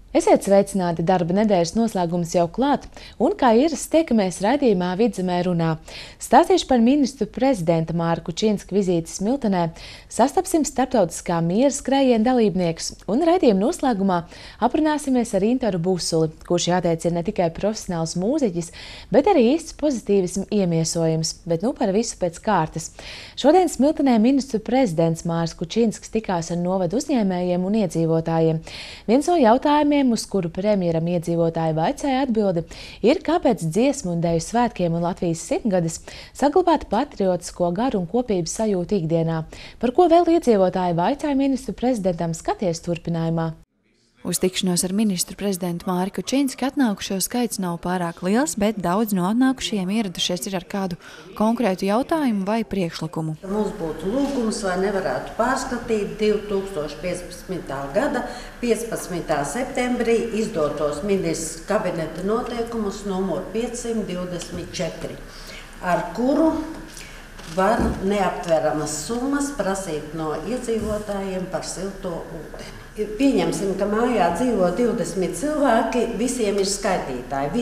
Esiet sveicināti, darba nedēļas noslēgums jau klāt, un kā ierasts tiekamies raidījumā Vidzemē runā. Stāstīšu par ministru prezidenta Māra Kučinska vizītes Smiltenē, sastapsim starptautiskā miera skrējiena dalībniekus, un raidījuma noslēgumā aprunāsimies ar Interu Busuli, kurš jāteic ir ne tikai profesionāls mūziķis, bet arī īsts pozitīvismu iemiesojums, bet nu par visu pēc kārtas. Šodien Smiltenē ministru prezidents Mārs Kučinsks tikās ar novadu uzņēmējiem un iedzīvotājiem. Viens no jautājumiem, uz kuru premjeram iedzīvotāji vaicāja atbildi, ir, kāpēc dziesmu un deju svētkiem un Latvijas 100-gades saglabāt patriotisko garu un kopības sajūtu ikdienā. Par ko vēl iedzīvotāji vaicāja ministru prezidentam, skaties turpinājumā. Uz tikšanos ar ministru prezidentu Māri Kučinsku atnākušo skaits nav pārāk liels, bet daudz no atnākušajiem ieradušies ir ar kādu konkrētu jautājumu vai priekšlikumu. Mums būtu lūgums, vai nevarētu pārskatīt 2015. gada 15. septembrī izdotos ministrs kabineta noteikumus numur 524, ar kuru var neaptveramas summas prasīt no iedzīvotājiem par silto ūdeni. Pieņemsim, ka mājā dzīvo 20 cilvēki, visiem ir skaitītāji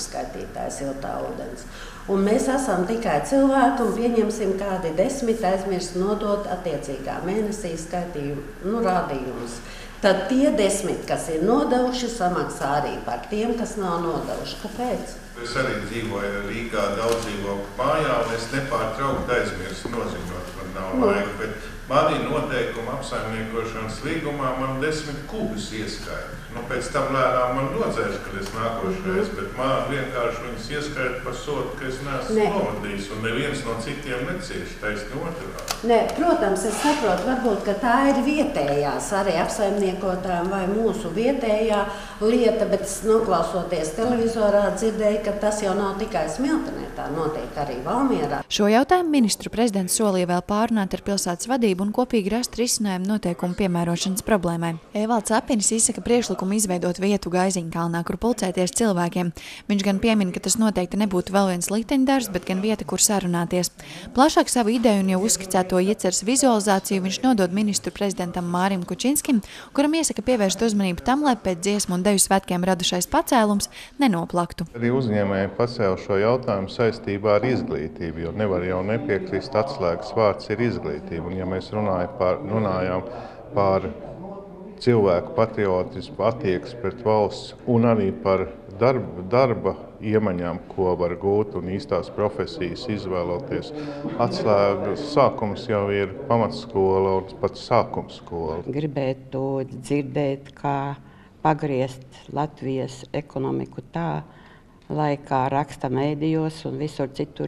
siltā ūdens. Un mēs esam tikai cilvēki un pieņemsim kādi 10 aizmirst nodot attiecīgā mēnesī skaitījumu rādījumus. Tad tie 10, kas ir nodevuši, samaksā arī par tiem, kas nav nodevuši. Kāpēc? Es arī dzīvoju Rīgā daudz dzīvokļu mājā, un es nepārtraukti aizmirstu noziņot, man nav laika, bet manī noteikuma apsaimniekošanas līgumā man 10 kubus ieskaita. Pēc tam lēnām man nodzēs, kad es nākošreiz, bet man vienkārši viņas ieskaita par sodu, ka es neesmu novadījis, un neviens no citiem necieš, taisni otrādi. Nē, protams, es saprotu, varbūt, ka tā ir vietējās arī apsaimniekotājiem vai mūsu vietējā lieta, bet noklausoties televizorā dzirdēju, ka tas jau nav tikai Smiltenē, tā notiek arī Valmierā. Šo jautājumu ministru prezidents solīja vēl pārunāt ar pilsētas vadību un kopīgi rast risinājumu noteikumu piemērošanas problēmai. Evalds Apinis izsaka priekšlikumu izveidot vietu Gaiziņkalnā, kur pulcēties cilvēkiem. Viņš gan piemin, ka tas noteikti nebūtu vēl viens likteņdarbs, bet gan vieta, kur sarunāties. Plašāk savu ideju un jau uzskicēto ieceres vizualizāciju viņš nodod ministru prezidentam Mārim Kučinskim, kuram iesaka pievērst uzmanību tam, lai pēc dziesmu un deju svētkiem radušais pacēlums nenoplaktu. Arī uzņēmēji pacēla šo jautājumu saistībā ar izglītību, jo nevar jau nepiekrist, atslēgas vārds ir izglītība. Un ja mēs runājām par cilvēku patriotismu, attieksmi pret valsts un arī par darba iemaņām, ko var gūt un īstās profesijas izvēloties. Atslēgas sākums jau ir pamatskola un pat sākumskola. Gribētu dzirdēt, kā pagriezt Latvijas ekonomiku tā, lai kā raksta mēdījos un visur citur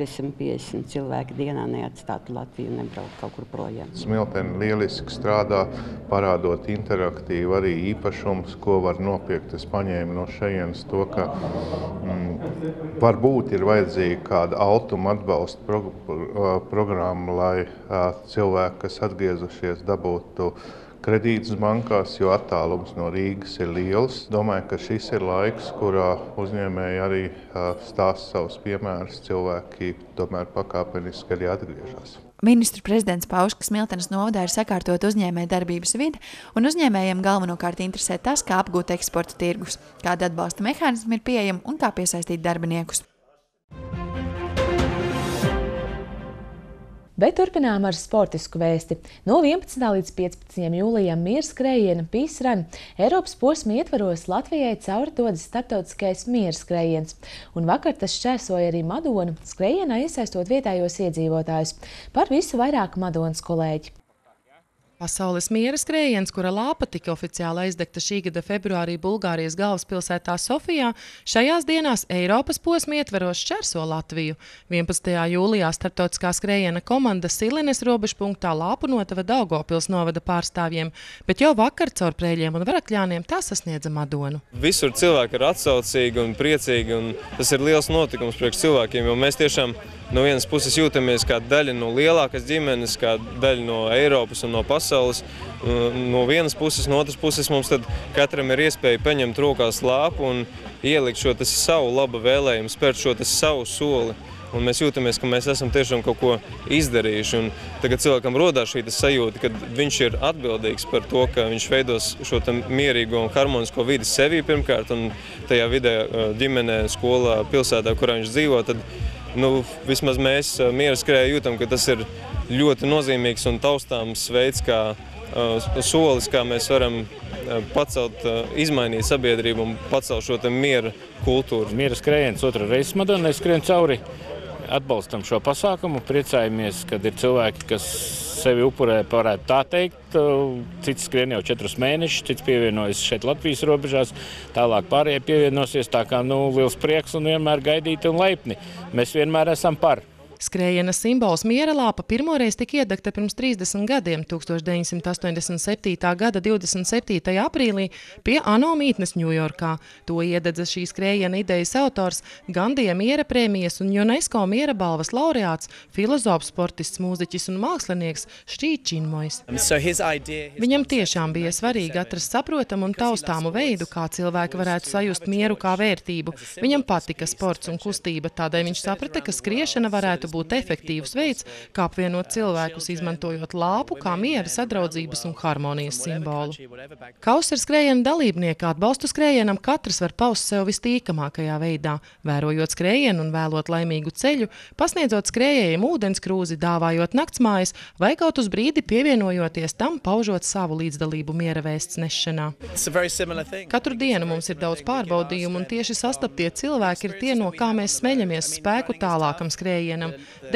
450 cilvēki dienā neatstātu Latviju un nebraukt kaut kur projām. Smiltene lieliski strādā, parādot interaktīvi arī īpašums, ko var nopirkt. Es paņēmu no šejienes to, ka varbūt ir vajadzīga kāda altuma atbalsta programma, lai cilvēki, kas atgriezušies, dabūtu kredītus bankās, jo attālums no Rīgas ir liels. Domāju, ka šis ir laiks, kurā uzņēmēji arī stāsta savus piemērus, cilvēki tomēr pakāpeniski arī atgriežas. Ministru prezidents pauž, ka Smiltenes novadā ir sakārtot uzņēmēju darbības vide, un uzņēmējiem galvenokārt interesē tas, kā apgūt eksporta tirgus, kāda atbalsta mehānismi ir pieejami un kā piesaistīt darbiniekus. Bet turpinām ar sportisku vēsti. No 11. līdz 15. jūlijam miera skrējiena Peace Run Eiropas posma ietvaros Latvijai cauri dodas starptautiskais miera skrējiens. Un vakar tas šķērsoja arī Madonu, skrējienā iesaistot vietējos iedzīvotājus. Par visu vairāk Madonas kolēģi. Pasaules miera skrējiens, kura lāpa tika oficiāli aizdegta šī gada februārī Bulgārijas galvaspilsētā Sofijā, šajās dienās Eiropas posma ietveros šķērso Latviju. 11. jūlijā starptautiskā skrējiena komanda Silenes robežpunktā lāpu notava Daugavpils novada pārstāvjiem, bet jau vakar caur Prēļiem un Varakļāniem tā sasniedza Madonu. Visur cilvēki ir atsaucīgi un priecīgi, un tas ir liels notikums priekš cilvēkiem, jo mēs tiešām no vienas puses jūtamies kā daļa no lielākas ģimenes, kā daļa no Eiropas un no pasaules. No vienas puses, no otras puses mums tad katram ir iespēja paņemt rokās lāpu un ielikt šo savu labu vēlējumu, spērt šo savu soli un mēs jūtamies, ka mēs esam tiešām kaut ko izdarījuši. Un tagad cilvēkam rodās šī sajūta, ka viņš ir atbildīgs par to, ka viņš veidos šo mierīgo un harmonisko vidi sevī pirmkārt, un tajā vidē ģimenē, skolā, pilsētā, kurā viņš dzīvo, tad vismaz mēs miera skrējā jūtam, ka tas ir ļoti nozīmīgs un taustāms veids, kā solis, kā mēs varam pacelt, izmainīt sabiedrību un pacelt šo miera kultūru. Miera skrējiens otru reizi Madonai skrien cauri. Atbalstam šo pasākumu, priecājamies, kad ir cilvēki, kas sevi upurē, varētu tā teikt. Cits skrien jau 4 mēnešus, cits pievienojas šeit Latvijas robežās, tālāk pārējie pievienosies, tā kā liels prieks un vienmēr gaidīti un laipni. Mēs vienmēr esam par. Skrējiena simbols miera lāpa pirmoreiz tika iedegta pirms 30 gadiem, 1987. gada 27. aprīlī pie ANO mītnes Ņujorkā. To iededza šī skrējiena idejas autors, Gandija miera prēmijas un UNESCO miera balvas laureāts, filozofs, sportists, mūziķis un mākslinieks Šķī Činmojs. Viņam tiešām bija svarīgi atrast saprotamu un taustāmu veidu, kā cilvēki varētu sajust mieru kā vērtību. Viņam patika sports un kustība, tādēļ viņš saprata, ka skriešana varētu būt efektīvs veids, kā apvienot cilvēkus, izmantojot lāpu kā miera, sadraudzības un harmonijas simbolu. Kausa ar skrējiena dalībnieku atbalstu skrējienam katrs var paust sev vistīkamākajā veidā, vērojot skrējienu un vēlot laimīgu ceļu, pasniedzot skrējējiem ūdenskrūzi, dāvājot naktsmājas vai kaut uz brīdi pievienojoties tam, paužot savu līdzdalību miera vēsts nešanā. Katru dienu mums ir daudz pārbaudījumu un tieši sastaptie cilvēki ir tie, no kā mēs smeļamies spēku tālākam skrējienam.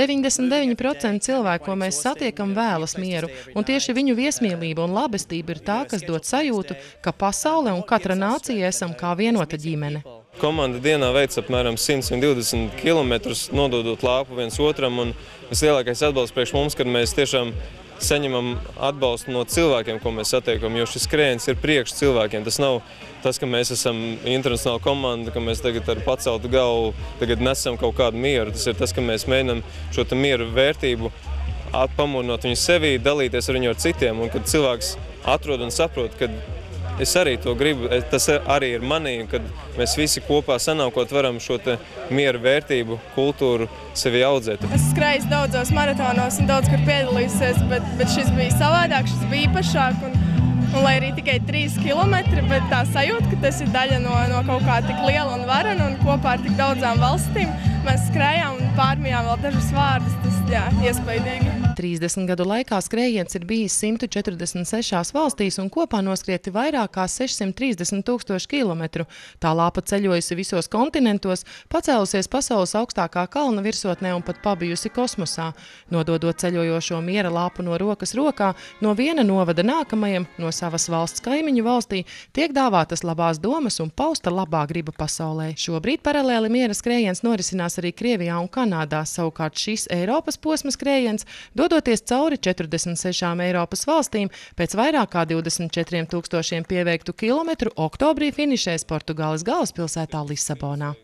99% cilvēku, ko mēs satiekam, vēlas mieru, un tieši viņu viesmīlība un labestība ir tā, kas dod sajūtu, ka pasaule un katra nācija esam kā vienota ģimene. Komanda dienā veic apmēram 100-120 kilometrus, nododot lāpu viens otram, un vislielākais atbalsts priekš mums, kad mēs tiešām saņemam atbalstu no cilvēkiem, ko mēs satiekam, jo šis skrējiens ir priekš cilvēkiem. Tas nav tas, ka mēs esam internacionāla komanda, ka mēs tagad ar paceltu galvu tagad nesam kaut kādu mieru. Tas ir tas, ka mēs mēģinam šo mieru vērtību pamudināt viņu sevī, dalīties ar viņu ar citiem, un kad cilvēks atrod un saprot, ka es arī to gribu, tas arī ir manī, un kad mēs visi kopā sanākot varam šo mieru vērtību, kultūru sevi audzēt. Es skrēju daudzos maratonos un daudz kur piedalījusies, bet šis bija savādāk, šis bija īpašāk, un lai arī tikai 3 kilometri, bet tā sajūta, ka tas ir daļa no kaut kā tik liela un varena un kopā ar tik daudzām valstīm. Mēs skrējām un pārmijām vēl dažas vārdus, tas iespaidīgi. 30 gadu laikā skrējiens ir bijis 146 valstīs un kopā noskrieti vairāk kā 630 000 kilometru. Tā lāpa ceļojusi visos kontinentos, pacēlusies pasaules augstākā kalna virsotnē un pat pabijusi kosmosā. Nododot ceļojošo miera lāpu no rokas rokā, no viena novada nākamajam, no savas valsts kaimiņu valstī, tiek dāvātas labās domas un pausta labā griba pasaulē. Šobrīd paralēli miera skrējiens norisinās arī Krievijā un Kanādā. Savukārt šis Eiropas posma skrējiens, dodoties cauri 46 Eiropas valstīm, pēc vairāk kā 24 000 pieveiktu kilometru oktobrī finišēs Portugāles galvaspilsētā Lisabonā.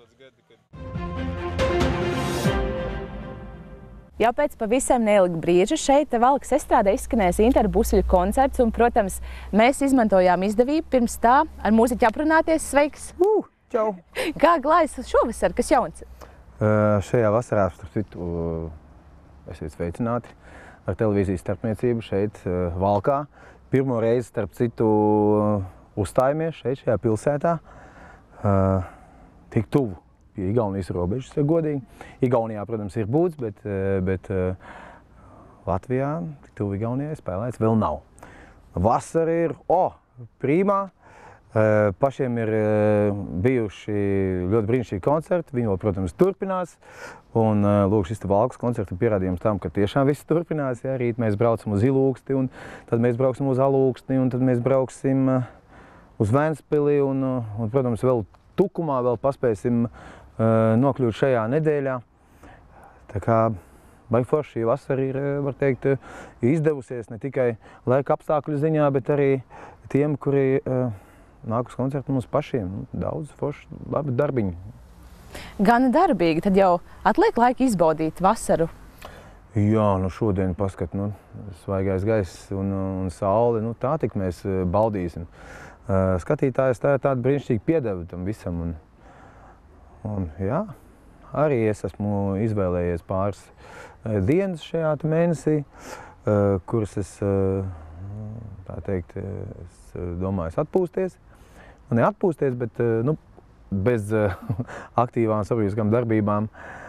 Jau pēc pavisam neilga brīža šeit Valkas estrādē izskanēs Interu Busuļu koncerts, un, protams, mēs izmantojām izdevību pirms tā ar mūziķi aprunāties. Sveiks! Čau! Kā klājas šovasar, kas jauns? Šajā vasarā, starp citu, esiet sveicināti ar televīzijas starpniecību šeit Valkā. Pirmo reizi, starp citu, uzstājamies šeit, šajā pilsētā. Tik tuvu pie Igaunijas robežas, ja godīgi. Igaunijā, protams, ir būts, bet Latvijā tik tuvu Igaunijai spēlēts vēl nav. Vasara ir, prīmā. Pašiem ir bijuši ļoti brīnišķīgi koncerti, viņi vēl, protams, turpinās. Un, lūk, šis Valkas koncerta pierādījums tam, ka tiešām viss turpinās. Ja? Rīt mēs braucam uz Ilūksti, un tad mēs brauksim uz Alūksti, un tad mēs brauksim uz Ventspili, un protams, vēl Tukumā vēl paspēsim nokļūt šajā nedēļā. Tā kā baigi forši šī vasara ir, var teikt, izdevusies ne tikai laika apstākļu ziņā, bet arī tiem, kuri nāk uz koncertu mums pašiem. Daudz forši, labi darbiņi. Gan darbīgi, tad jau atliek laika izbaudīt vasaru. Jā, šodien paskat, svaigais gaiss un saule, tā tik mēs baudīsim. Skatītājs tā ir tāda brīnišķīga piedeva tam visam. Un jā, arī es esmu izvēlējies pāris dienas šajā mēnesī, kuras es, tā teikt, es domāju, atpūsties. Ne atpūsties, bet nu, bez aktīvām sabiedriskām darbībām.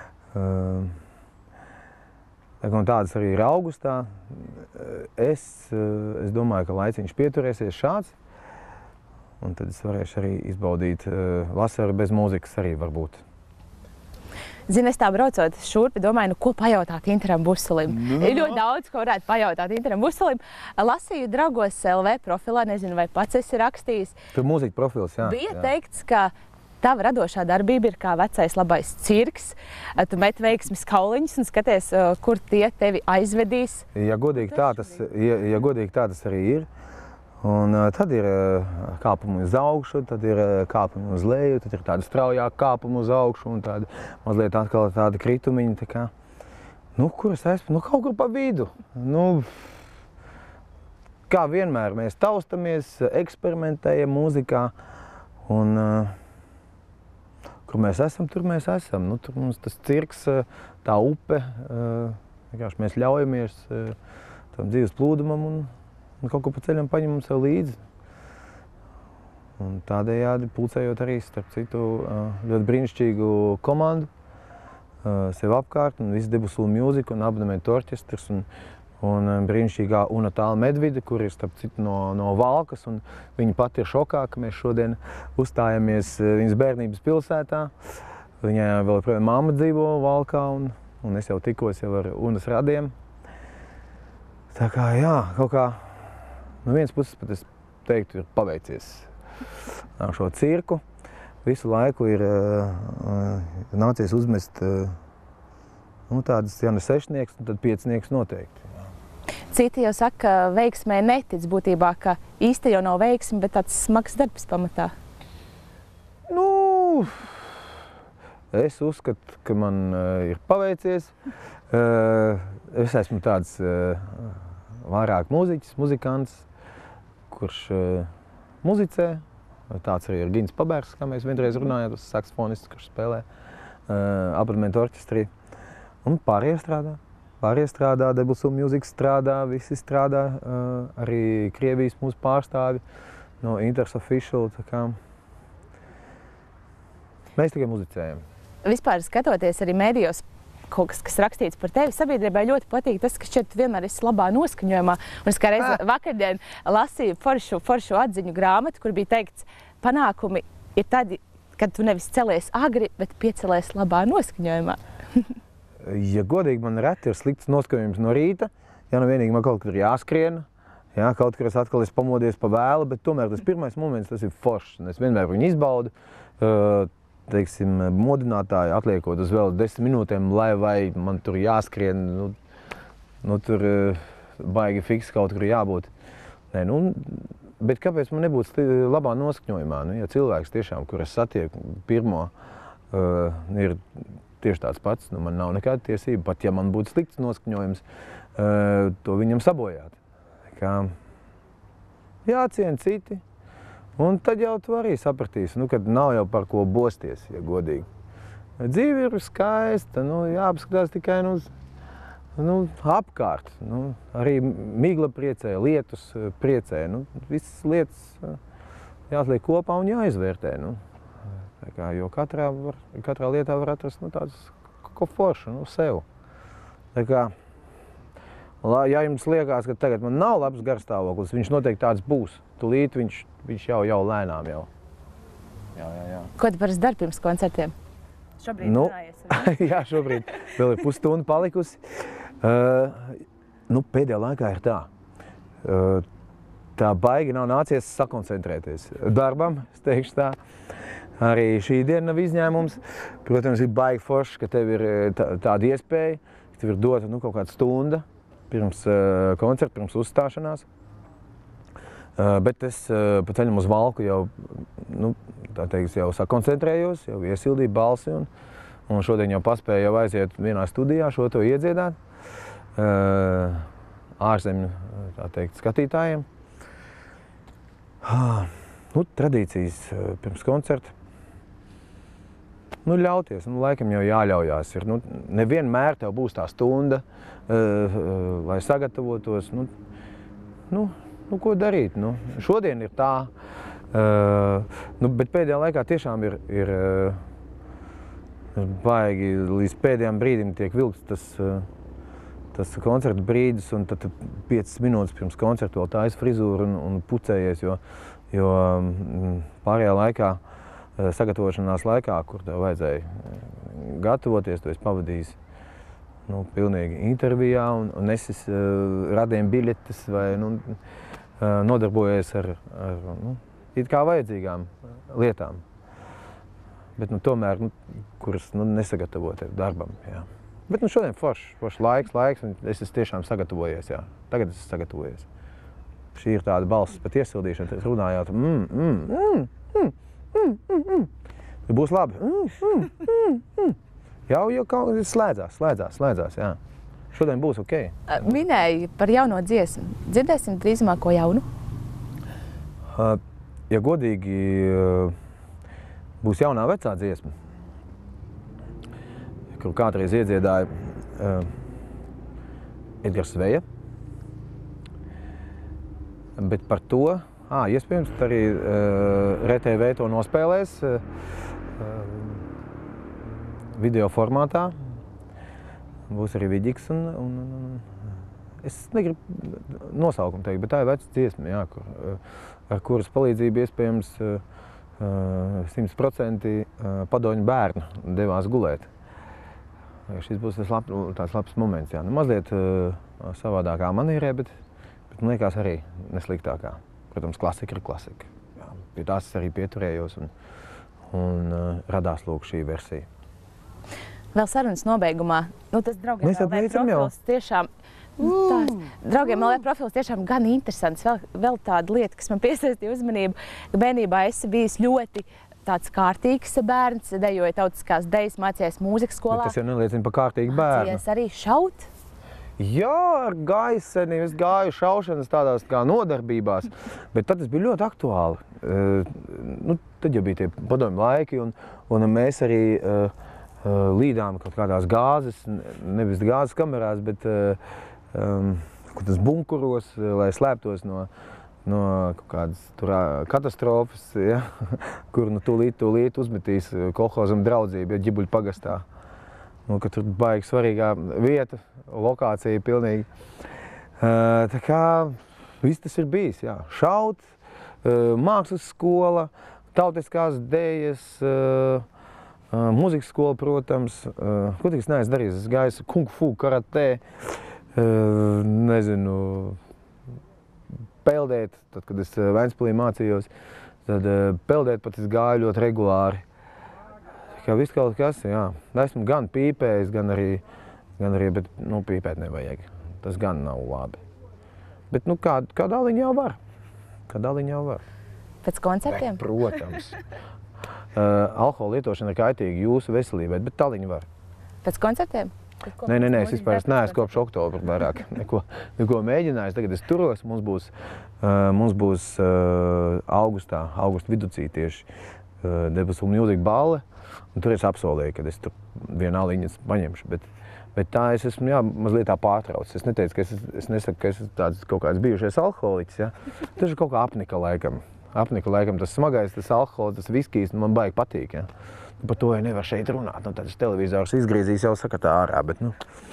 Tādas arī ir augustā. Es domāju, ka laiciņš pieturēsies šāds. Un tad es varēšu arī izbaudīt vasaru bez mūzikas arī varbūt. Zini, es tā braucot šurpi, domāju, ko pajautāt Interam Buselim. Ir ļoti daudz, ko varētu pajautāt Interam Buselim. Lasīju Dragos LV profilā, nezinu, vai pats esi rakstījis. Tur mūzika profils, jā. Bija teikts, ka tava radošā darbība ir kā vecais labais cirks. Tu met veiksmes kauliņus un skaties, kur tie tevi aizvedīs. Ja godīgi tā tas arī ir. Un tad ir kāpumi uz augšu, tad ir kāpumi uz leju, tad ir tāda straujāka kāpuma uz augšu un tāda mazliet atkal tāda kritumiņa. Tā kā, nu, kur es esmu? Nu, kaut kur pa vidu. Nu, kā vienmēr mēs taustamies, eksperimentējam mūzikā un kur mēs esam, tur mēs esam. Nu, tur mums tas cirks, tā upe, vienkārši mēs ļaujamies tam dzīves plūdumam un kaut ko pa ceļam paņemam sev līdzi. Un tādējādi pulcējot arī, starp citu, ļoti brīnišķīgu komandu sev apkārt, un viss Debussole Music un abonementu orķestrs un brīnišķīgā Una Tāla Medvide, kur ir, starp citu, no Valkas, un viņa pati ir šokā, ka mēs šodien uzstājamies viņas bērnības pilsētā. Viņai vēl joprojām mamma dzīvo Valkā, un es jau tikos jau ar Unas radiem. Tā kā, jā, kaut kā no vienas puses pat es teiktu, ir paveicies ar šo cirku. Visu laiku ir nācies uzmest tādas, ja ne sešnieks, tad piecinieks noteikti. Citi jau saka, ka veiksmē netic būtībā, ka īsti jau nav veiksme, bet tāds smags darbs pamatā. Nu, es uzskatu, ka man ir paveicies. Es esmu tāds vairāk mūziķis, muzikants, kurš muzicē. Tāds arī ir Gins Pabērs, kā mēs vienreiz runājām, tas saksofonists, kurš spēlē abonementu orķestrī. Un pārējie strādā. Pārējie strādā, Debussole Music strādā, visi strādā, arī Krievijas mūsu pārstāvi no Inters Official. Tā kā mēs tikai muzicējam. Vispār skatoties arī mēdījos, kaut kas rakstīts par tevi, sabiedrībai ļoti patīk tas, ka šķiet vienmēr esi labā noskaņojumā. Un es kā reiz vakardien lasīju foršu atziņu grāmatu, kur bija teikts, panākumi ir tad, kad tu nevis celies agri, bet piecelies labā noskaņojumā. Ja godīgi, man reti ir slikts noskaņojums no rīta, ja nu vienīgi man kaut kur ir jāskrien, jā, kaut kur es atkal esmu pamodies pa vēlu, bet tomēr tas pirmais moments, tas ir foršs. Es vienmēr viņu izbaudu. Teiksim, modinātāji atliekot uz vēl 10 minūtēm, vai man tur jāskrien, nu tur baigi fiks kaut kur jābūt. Nē, nu, bet kāpēc man nebūtu labā noskaņojumā? Nu, ja cilvēks tiešām, kur es satieku pirmo, ir tieši tāds pats, nu man nav nekāda tiesība, pat ja man būtu slikts noskaņojums, to viņam sabojāt. Kā jāciena citi. Un tad jau tu arī sapratīsi, nu, kad nav jau par ko bosties, ja godīgi. Dzīve ir skaista, nu, jāapskatās tikai apkārt. Nu, arī migla priecē, lietus priecē. Nu, visas lietas jāatliek kopā un jāizvērtē. Nu. Tā kā, jo katrā lietā var atrast tāds ko foršu, sev. Tā kā, ja jums liekas, ka tagad man nav labs garstāvoklis, viņš noteikti tāds būs. Tūlīt viņš jau lēnām jau. Jā. Ko tu parasti dari pirms koncertiem? Šobrīd runājies? Jā, šobrīd vēl ir pusstunda palikusi. Pēdējā laikā ir tā. Tā baigi nav nācies sakoncentrēties darbam, es teikšu tā. Arī šī diena nav izņēmums. Protams, ir baigi forši, ka tev ir tāda iespēja, ka tev ir dota kaut kāda stunda pirms koncerta, pirms uzstāšanās. Bet es pa ceļam uz Valku jau, jau sakoncentrējos, jau iesildīju balsi un šodien jau paspēju jau aiziet vienā studijā šo to iedziedāt ārzemju, skatītājiem. Tradīcijas pirms koncerta. Nu, ļauties, laikam jau jāļaujās. Nevienmēr tev būs tā stunda, lai sagatavotos. Ko darīt? Šodien ir tā, bet pēdējā laikā tiešām ir baigi līdz pēdējām brīdim tiek vilkts tas koncerta brīdis, un tad 5 minūtes pirms koncerta vēl taisa frizūru un pucējies, jo pārējā laikā, sagatavošanās laikā, kur tev vajadzēja gatavoties, tu esi pavadījis pilnīgi intervijā un nesis radiem biļetes vai nodarbojies ar it kā vajadzīgām lietām. Bet tomēr, kuras nesagatavot darbam. Jā. Bet šodien foršs laiks, un es esmu tiešām sagatavojies. Jā. Tagad es esmu sagatavojies. Šī ir tāda balss pat iesildīšana, tad runājāt. Būs labi. Jau kaut kas slēdzās, jā. Šodien būs ok. Minēji par jauno dziesmu. Dzirdēsim drīzumā ko jaunu? Ja godīgi, būs jaunā vecā dziesma, kur kādreiz iedziedāja Edgars Zveja. Bet par to, iespējams, arī RTV to nospēlēs video formātā. Būs arī Viģiks un es negribu nosaukumu teikt, bet tā ir veca dziesma, jā, ar kuras palīdzību iespējams 100% padomju bērnu devās gulēt. Šis būs tāds labs moments, jā. Mazliet savādākā manierē, bet man liekas arī nesliktākā. Protams, klasika ir klasika. Jā. Pie tās es arī pieturējos un radās lūk šī versija. Vēl sarunas nobeigumā. Tas Draugiem LV profils tiešām... Draugiem LV profils tiešām gan interesants. Vēl tāda lieta, kas man piesaistīja uzmanību, ka bērnībā esi bijis ļoti tāds kārtīgs bērns, dejoja tautiskās dejas, mācījies mūzikas skolā. Tas jau neliecina par kārtīgu bērnu. Mācījies arī šaut? Jā, ar gaiseniem. Es gāju šaušanas tādās kā nodarbībās, bet tad tas bija ļoti aktuāli. Tad jau bija tie padomju laiki, un mēs arī līdām kaut kādās gāzes, nevis gāzes kamerās, bet bunkuros, lai slēptos no kaut kādas katastrofas, ja, kur tūlīt uzmetīs kolhozam draudzību, ja Ģibuļu pagastā. Ka tur baigi svarīgā vieta, lokācija pilnīgi. Tā kā viss tas ir bijis, jā. Šaut, mākslas skola, tautiskās dejas, mūzikas skola, protams. Ko tik es neesmu darījis? Es gāju kung fu, karatē, nezinu, peldēt, tad, kad es Ventspilī mācījos, tad peldēt pat es gāju ļoti regulāri. Kā viss kaut kas, jā. Esmu gan pīpējis, gan arī, bet pīpēt nevajag. Tas gan nav labi. Bet kā daliņa jau var. Pēc koncertiem? Protams. Alkohola lietošana ir kaitīga jūsu veselībai, bet daliņa var. Pēc koncertiem? Nē, es vispār neesmu kopš oktobra vairāk neko mēģinājis. Tagad es turos, mums būs augusta viducī tieši Debesu Music balle. Un tur es apsolīju, ka es tur vienu aliņas paņemšu, bet tā es esmu mazliet tā pārtraucis. Es neteicu, es nesaku, ka es esmu tāds kaut kāds bijušais alkoholiķis, ja. Tas ir kaut kā apnika laikam. Tas smagais, tas alkohols, tas viskijs, man baigi patīk, ja. Par to jau nevar šeit runāt. Tad televizors izgriezīs jau sakatā ārā, bet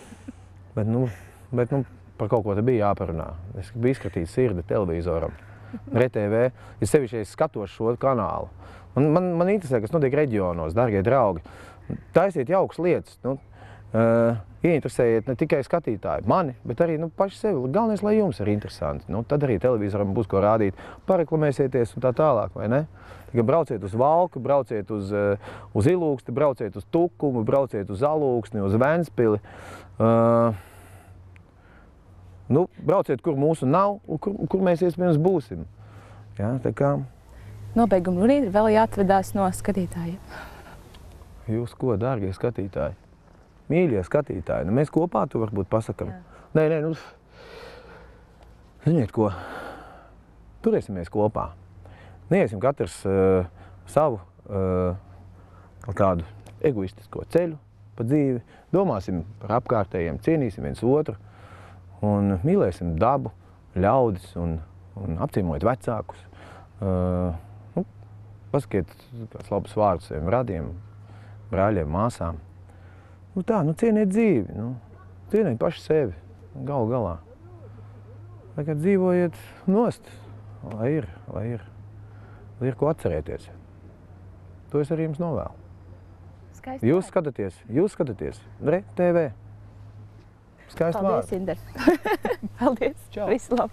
par kaut ko te bija jāparunā. Es biju izskatījis sirdi televizoram. RTV, ja sevišķi es skatos šo kanālu. Man interesē, kas notiek reģionos, dargie draugi. Taisiet jaukas lietas. Ieinteresējiet ne tikai skatītāji, mani, bet arī paši sevi. Galvenais, lai jums ir interesanti. Tad arī televizoram būs ko rādīt. Pareklamēsieties un tā tālāk, vai ne? Tikai brauciet uz Valku, brauciet uz Ilūksti, brauciet uz Tukumu, brauciet uz Alūksni, uz Ventspili. Brauciet, kur mūsu nav un kur mēs iespējams būsim. Jā, tā kā... Nobeigumu brīdi vēl jāatvedās no skatītājiem. Jūs ko, dārgie skatītāji? Mīļie skatītāji, mēs kopā to varbūt pasakam. Nē, ziniet ko, turēsimies kopā. Neiesim katrs savu kādu egoistisko ceļu pa dzīvi, domāsim par apkārtējiem, cienīsim viens otru un mīlēsim dabu, ļaudis un apciemojot vecākus. Pasakiet kāds labs vārds saviem radiem, brāļiem, māsām. Cieniet dzīvi, cieniet paši sevi, galu galā. Lai kā dzīvojiet nost, lai ir ko atcerēties. To es arī jums novēlu. Skaisti Jūs skatāties Re TV. Skaisti vārdi. Paldies, Inder. Paldies. Čau. Visu labu.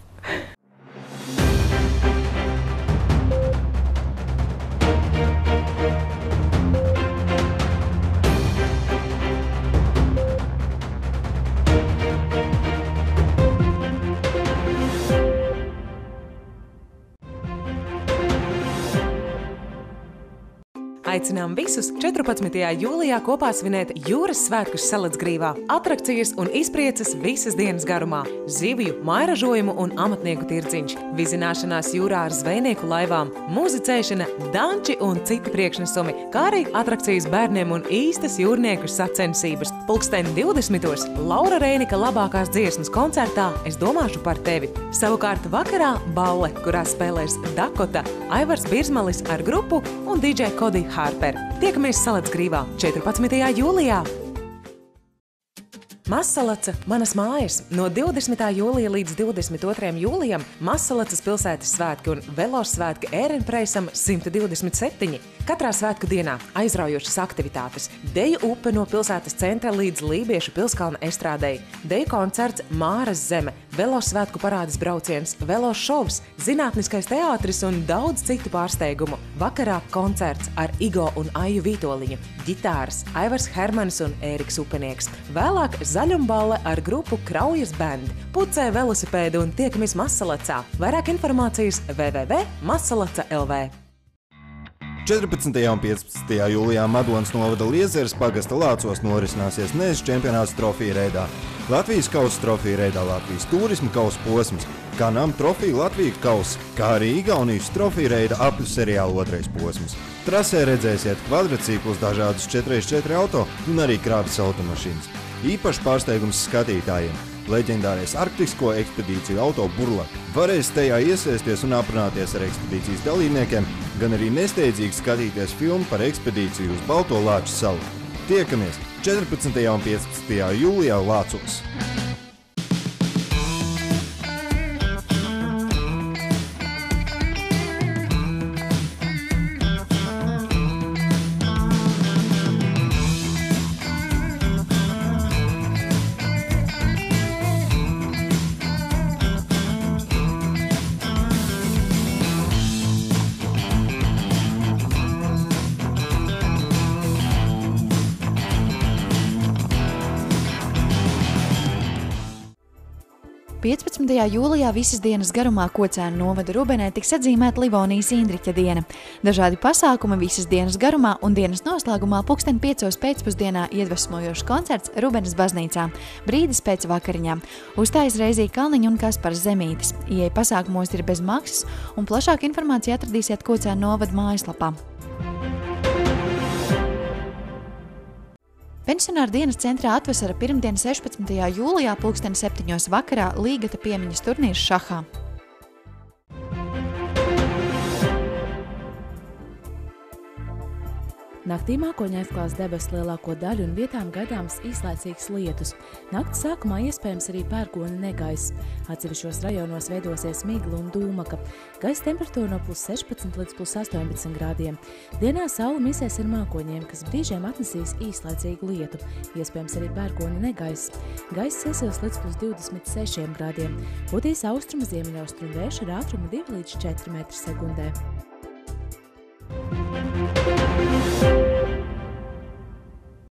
Aicinām visus 14. jūlijā kopā svinēt Jūras svētkus Salacgrīvā. Atrakcijas un izprieces visas dienas garumā. Zivju, mairažojumu un amatnieku tirdziņš. Vizināšanās jūrā ar zvejnieku laivām, muzicēšana, danči un citi priekšnesumi, kā arī atrakcijas bērniem un īstas jūrnieku sacensības. Pulksten 20. Laura Reinika labākās dziesmas koncertā Es domāšu par tevi. Savukārt vakarā balle, kurā spēlēs Dakota, Aivars Birzmalis ar grupu un DJ Cody Harper. Tiekamies Salacgrīvā 14. jūlijā. Mazsalaca – manas mājas. No 20. jūlija līdz 22. jūlijam Mazsalacas pilsētas svētki un velosvētki Ērenpreisam 127. Katrā svētku dienā aizraujošas aktivitātes. Deju upe no pilsētas centra līdz Lībiešu pilskalna estrādei. Deju koncerts Māras zeme, velosvētku parādes brauciens, velošovs, zinātniskais teātris un daudz citu pārsteigumu. Vakarā koncerts ar Igo un Aiju Vītoliņu, ģitāras Aivars Hermanis un Ēriks Upenieks. Vēlāk zaļumballe ar grupu Kraujas Band. Pucē velosipēdu un tiekamies Mazsalacā. Vairāk informācijas www.mazsalaca.lv. 14. un 15. jūlijā Madonas novada Liezeres pagasta Lācos norisināsies Nezes čempionāts trofiju reidā. Latvijas kausa trofiju reidā Latvijas turisma kausa posms, Kanam trofiju Latvijas kausa, kā arī Igaunijas trofiju reida apļu seriāla otrais posms. Trasē redzēsiet kvadraciklus, dažādus 4x4 auto un arī krāvas automašīnas. Īpašs pārsteigums skatītājiem – leģendārais arktisko ekspedīciju auto Burlak. Varēs tajā iesēsties un aprunāties ar ekspedīcijas dalībniekiem, gan arī nesteidzīgi skatīties filmu par ekspedīciju uz Balto Lāču salu. Tiekamies 14. un 15. jūlijā Lācos. Jūlijā visas dienas garumā Kocēnu novada Rubenē tiks atzīmēta Livonijas Indriķa diena. Dažādi pasākumi visas dienas garumā un dienas noslēgumā pulksten 5 pēcpusdienā iedvesmojošs koncerts Rubenes baznīcā. Brīdis pēc vakariņām. Uzstājas Reizija Kalniņa un Kaspars Zemītis. Ieeja pasākumos ir bez maksas un plašāku informāciju atradīsiet Kocēnu novada mājaslapā. Pensionāru dienas centrā atvasara pirmdien 16. jūlijā pulksten 7. vakarā Līgata piemiņas turnīrs šahā. Naktī mākoņi aizklās debesis lielāko daļu un vietām gaidāms īslaicīgs lietus. Nakts sākumā iespējams arī pērkona negaiss. Atsevišķos rajonos veidosies migla un dūmaka. Gaisa temperatūra no +16 līdz +18 grādiem. Dienā saule misēs ar mākoņiem, kas brīžiem atnesīs īslaicīgu lietu. Iespējams arī pērkona negaiss. Gaiss iesils līdz +26 grādiem. Putīs austrumu ziemeļaustrumu vējš ar ātrumu 2 līdz 4 m/sekundē.